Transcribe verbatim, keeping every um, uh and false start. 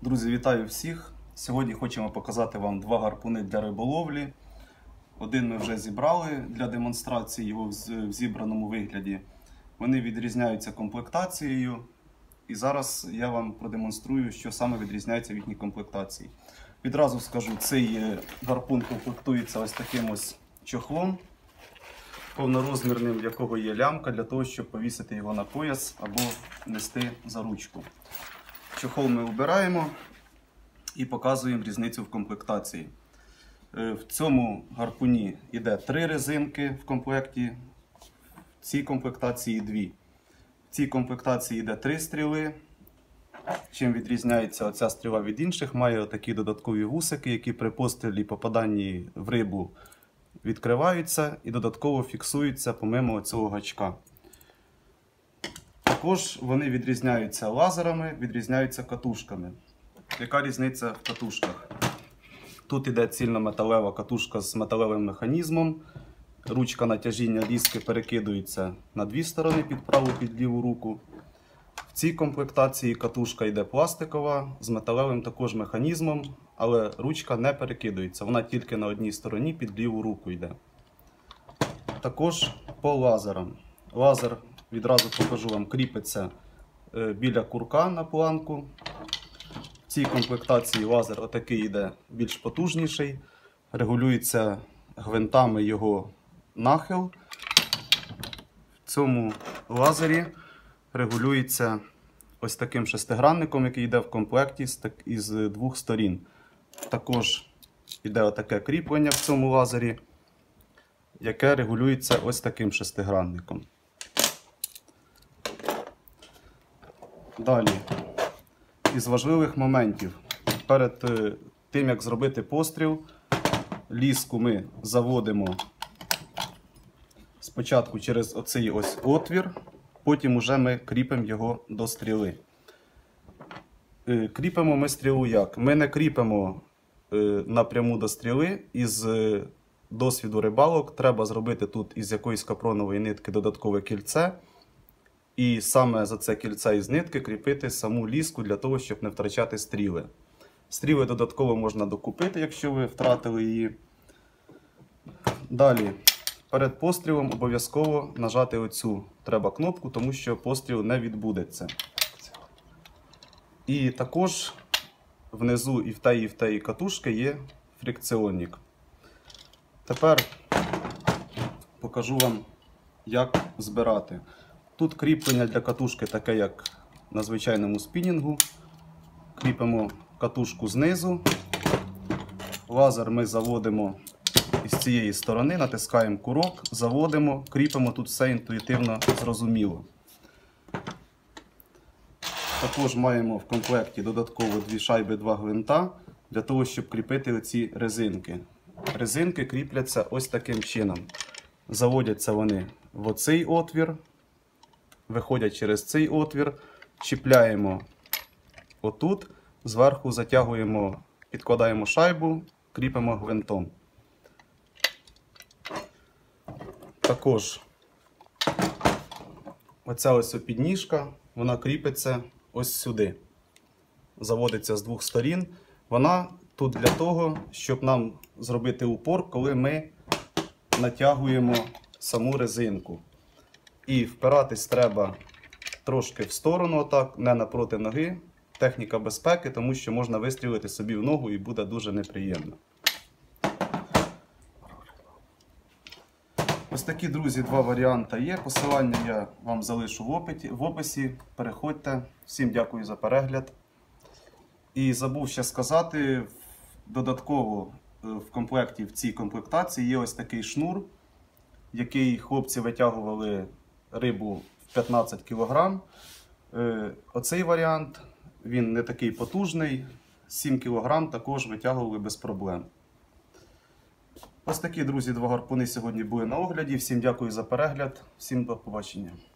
Друзі, вітаю всіх! Сьогодні хочемо показати вам два гарпуни для риболовлі. Один ми вже зібрали для демонстрації його в зібраному вигляді. Вони відрізняються комплектацією. І зараз я вам продемонструю, що саме відрізняється в їхній комплектації. Відразу скажу, цей гарпун комплектується ось таким ось чохлом повнорозмірним, в якого є лямка для того, щоб повісити його на пояс або нести за ручку. Чохол ми обираємо і показуємо різницю в комплектації. В цьому гарпуні йде три резинки в комплекті, в цій комплектації дві. В цій комплектації йде три стріли. Чим відрізняється оця стріла від інших, має такі додаткові вусики, які при пострілі попаданні в рибу відкриваються і додатково фіксуються помимо цього гачка. Також вони відрізняються лазерами, відрізняються катушками. Яка різниця в катушках? Тут йде цільнометалева катушка з металевим механізмом. Ручка натяжіння ліски перекидується на дві сторони, під праву і під ліву руку. В цій комплектації катушка йде пластикова, з металевим також механізмом, але ручка не перекидується, вона тільки на одній стороні під ліву руку йде. Також по лазерам. Лазер, відразу покажу вам, кріпиться біля курка на планку. В цій комплектації лазер отакий йде більш потужніший, регулюється гвинтами його нахил. В цьому лазері регулюється ось таким шестигранником, який йде в комплекті із двох сторін. Також йде отаке кріплення в цьому лазері, яке регулюється ось таким шестигранником. Далі, із важливих моментів, перед тим як зробити постріл, ліску ми заводимо спочатку через оцей ось отвір, потім уже ми кріпимо його до стріли. Кріпимо ми стрілу як? Ми не кріпимо напряму до стріли. Із досвіду рибалок треба зробити тут із якоїсь капронової нитки додаткове кільце. І саме за це кільце із нитки кріпити саму ліску для того, щоб не втрачати стріли. Стріли додатково можна докупити, якщо ви втратили її. Далі, перед пострілом обов'язково нажати оцю треба кнопку, тому що постріл не відбудеться. І також внизу і в тієї, і в тієї катушки є фрикціонник. Тепер покажу вам, як збирати. Тут кріплення для катушки таке, як на звичайному спінінгу. Кріпимо катушку знизу. Лазер ми заводимо із цієї сторони, натискаємо курок, заводимо, кріпимо, тут все інтуїтивно зрозуміло. Також маємо в комплекті додатково дві шайби, два гвинта, для того, щоб кріпити оці резинки. Резинки кріпляться ось таким чином. Заводяться вони в оцей отвір, виходять через цей отвір, чіпляємо отут, зверху затягуємо, підкладаємо шайбу, кріпимо гвинтом. Також оця ось підніжка, вона кріпиться ось сюди. Заводиться з двох сторін. Вона тут для того, щоб нам зробити упор, коли ми натягуємо саму резинку. І впиратись треба трошки в сторону, отак, не напроти ноги. Техніка безпеки, тому що можна вистрілити собі в ногу і буде дуже неприємно. Ось такі, друзі, два варіанти є. Посилання я вам залишу в описі. Переходьте. Всім дякую за перегляд. І забув ще сказати, додатково в комплекті, в цій комплектації є ось такий шнур, який хлопці витягували рибу в п'ятнадцять кілограм. Оцей варіант, він не такий потужний, сім кілограм також витягували без проблем. Ось такі, друзі, два гарпуни сьогодні були на огляді. Всім дякую за перегляд, всім до побачення.